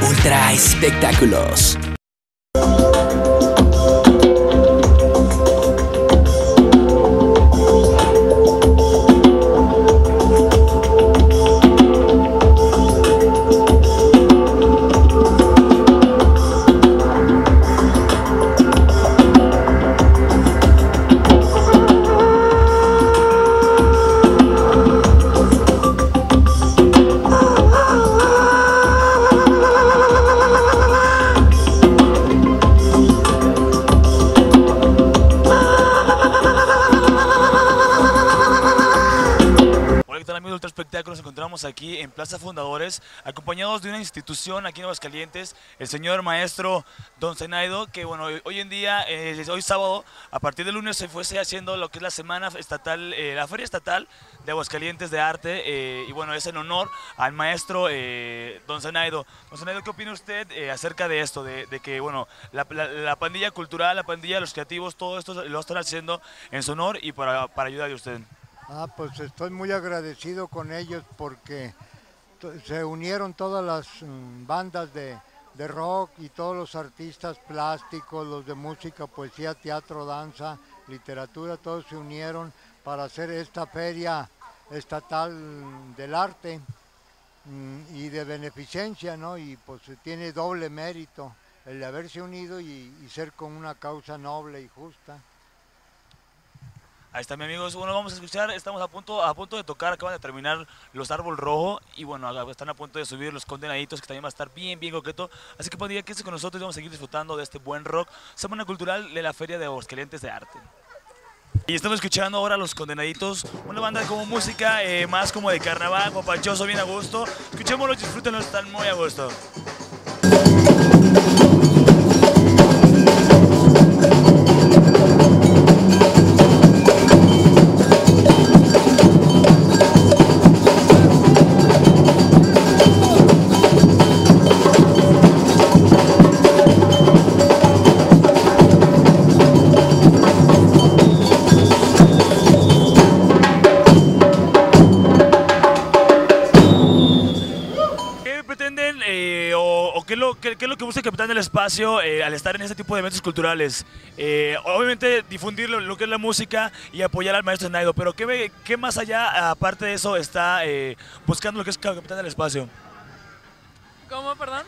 Ultra Espectáculos. Ultra Espectáculos, nos encontramos aquí en Plaza Fundadores, acompañados de una institución aquí en Aguascalientes, el señor maestro Don Zenaido, que bueno, hoy en día, hoy sábado, a partir del lunes se fuese haciendo lo que es la semana estatal, la Feria Estatal de Aguascalientes de Arte, y bueno, es en honor al maestro Don Zenaido. Don Zenaido, ¿qué opina usted acerca de esto, de que bueno, la pandilla cultural, la pandilla de los creativos, todo esto lo están haciendo en su honor y para ayudar a usted? Pues estoy muy agradecido con ellos porque se unieron todas las bandas de rock y todos los artistas plásticos, los de música, poesía, teatro, danza, literatura, todos se unieron para hacer esta feria estatal del arte y de beneficencia, ¿no? Y pues tiene doble mérito el de haberse unido y ser con una causa noble y justa. Ahí está, mi amigos. Bueno, vamos a escuchar, estamos a punto de tocar, acaban de terminar Los Árbol Rojo y bueno, están a punto de subir Los Condenaditos, que también va a estar bien coqueto. Así que podría quédese con nosotros y vamos a seguir disfrutando de este buen rock, Semana Cultural de la Feria de Aguascalientes de Arte. Y estamos escuchando ahora Los Condenaditos, una banda como música más como de carnaval, guapachoso, bien a gusto. Escuchémoslos, disfrútenlos, están muy a gusto. ¿Qué es lo que busca el Capitán del Espacio al estar en este tipo de eventos culturales? Obviamente difundir lo que es la música y apoyar al maestro Zenaido, pero ¿qué más allá, aparte de eso, está buscando lo que es el Capitán del Espacio? ¿Cómo, perdón?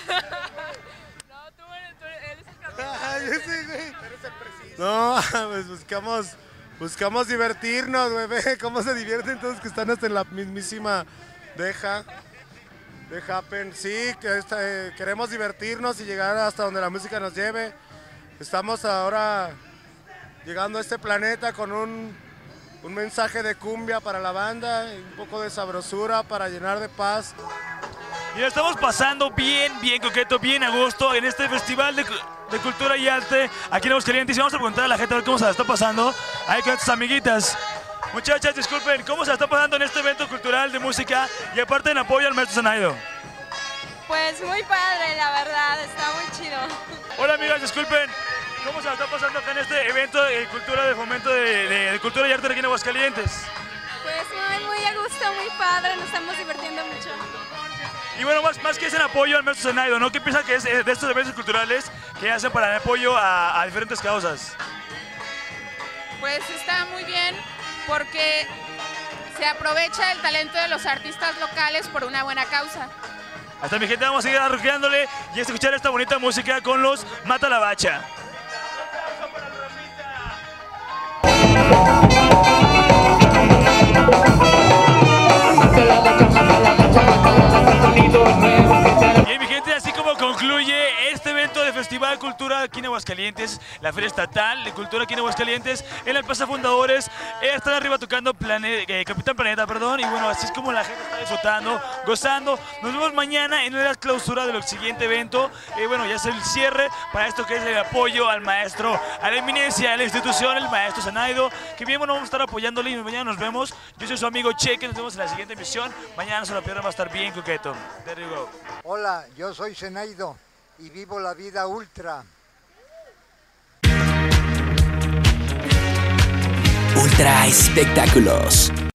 No, tú eres el capitán. Yo sí, güey. No, pues buscamos divertirnos, güey. Ve cómo se divierten todos que están hasta en la mismísima deja. The Happen, sí, queremos divertirnos y llegar hasta donde la música nos lleve. Estamos ahora llegando a este planeta con un mensaje de cumbia para la banda, un poco de sabrosura para llenar de paz. Y lo estamos pasando bien coqueto, bien a gusto en este festival de cultura y arte aquí en Aguascalientes. Y vamos a preguntar a la gente a ver cómo se la está pasando ahí con sus amiguitas. Muchachas, disculpen, ¿cómo se está pasando en este evento cultural de música y aparte en apoyo al maestro Zenaido? Pues muy padre, la verdad, está muy chido. Hola amigas, disculpen, ¿cómo se la está pasando acá en este evento de cultura, de fomento de cultura y arte aquí en Aguascalientes? Pues muy a gusto, muy padre, nos estamos divirtiendo mucho. Y bueno, más que es en apoyo al maestro Zenaido, ¿no? ¿Qué piensa que es de estos eventos culturales que hacen para el apoyo a diferentes causas? Pues está muy bien, porque se aprovecha el talento de los artistas locales por una buena causa. Hasta mi gente, vamos a seguir arrojeándole y a escuchar esta bonita música con los Mata la Bacha. Y mi gente, así como concluye este evento de Festival Cultura aquí en Aguascalientes, la Feria Estatal de Cultura aquí en Aguascalientes, en la Plaza Fundadores, están arriba tocando Capitán Planeta, perdón, y bueno, así es como la gente está disfrutando, gozando. Nos vemos mañana en la clausura del siguiente evento, bueno, ya es el cierre para esto que es el apoyo al maestro, a la eminencia, a la institución, el maestro Zenaido, que bien, bueno, vamos a estar apoyándole y mañana nos vemos. Yo soy su amigo Cheque, nos vemos en la siguiente emisión, mañana no se lo pierdan, va a estar bien coqueto. There you go. Hola, yo soy Zenaido y vivo la vida ultra. Ultra Espectáculos.